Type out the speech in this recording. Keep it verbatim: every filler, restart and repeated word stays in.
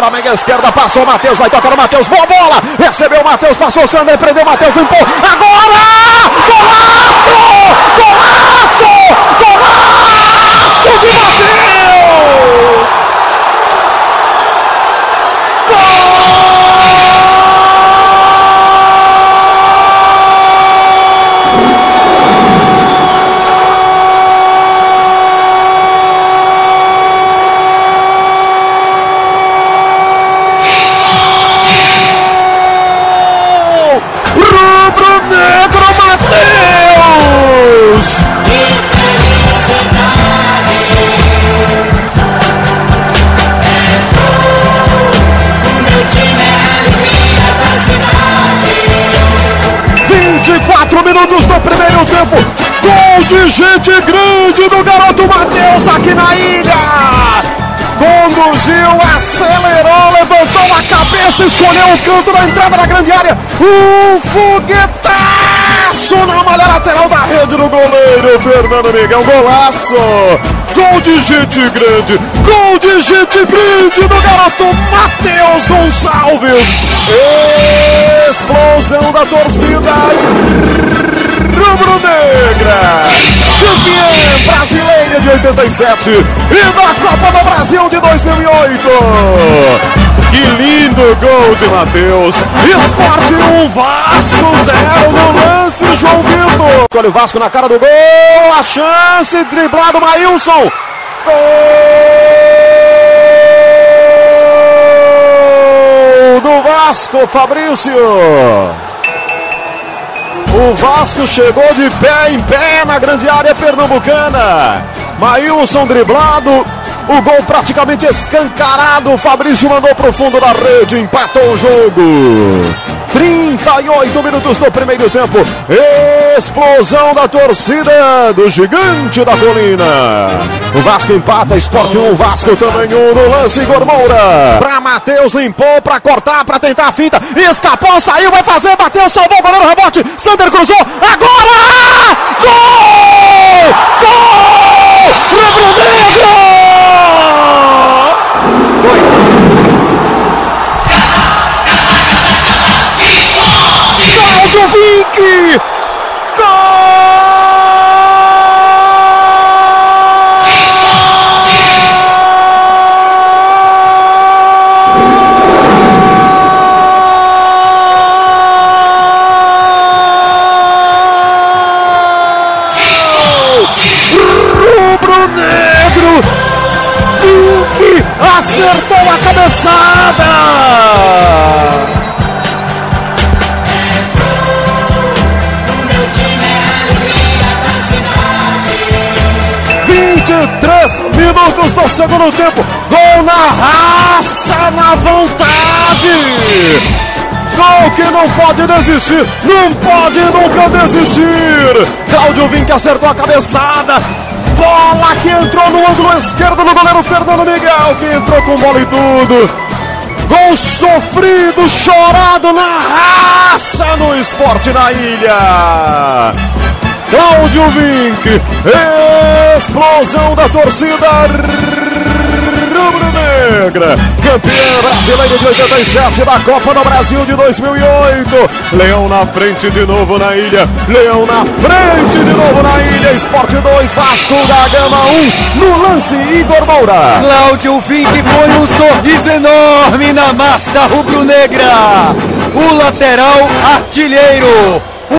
pela meia esquerda, passou o Matheus, vai tocar o Matheus, boa bola, recebeu o Matheus, passou o Sander, prendeu o Matheus, limpou, agora! Golaço! Golaço! Golaço de Matheus! Gol! Rubro-negro Matheus! Que felicidade! É gol! O meu time é a alegria da cidade! vinte e quatro minutos do primeiro tempo, gol de gente grande do garoto Matheus aqui na ilha! Conduziu, acelerou, levantou a cabeça, escolheu o canto da entrada da grande área. Um foguetaço na malha lateral da rede do goleiro Fernando Miguel. Golaço! Gol de gente grande! Gol de gente grande do garoto Matheus Gonçalves! Explosão da torcida rubro-negra! Campeã brasileira de oitenta e sete e da Copa do Brasil de dois mil e oito. Que lindo gol de Matheus. Sport um, Vasco zero no lance, João Vitor. Olha o Vasco na cara do gol, a chance, driblado Maílson. Gol do Vasco, Fabrício. O Vasco chegou de pé em pé na grande área pernambucana. Maílson driblado, o gol praticamente escancarado. Fabrício mandou para o fundo da rede, empatou o jogo. trinta e oito minutos do primeiro tempo. Explosão da torcida do Gigante da Colina. O Vasco empata, Sport um, Vasco também um no lance, Igor Moura. Pra Matheus, limpou, pra cortar, pra tentar a finta. Escapou, saiu, vai fazer, Matheus salvou o goleiro, rebote. Sander cruzou, agora! Gol! Gol! Rubro-negro! Cláudio Vinck! Rubro-negro! Vinck acertou a cabeçada! vinte e três minutos do segundo tempo, gol na raça, na vontade, gol que não pode desistir, não pode nunca desistir. Cláudio Vinck acertou a cabeçada, bola que entrou no ângulo esquerdo do goleiro Fernando Miguel, que entrou com bola e tudo. Gol sofrido, chorado na raça no Sport na ilha. Cláudio Vinck, explosão da torcida rubro-negra, campeã brasileira de oitenta e sete da Copa do Brasil de dois mil e oito. Leão na frente de novo na ilha, Leão na frente de novo na ilha. Sport dois, Vasco da Gama um, no lance, Igor Moura. Cláudio Vinck põe um sorriso enorme na massa rubro-negra. O lateral artilheiro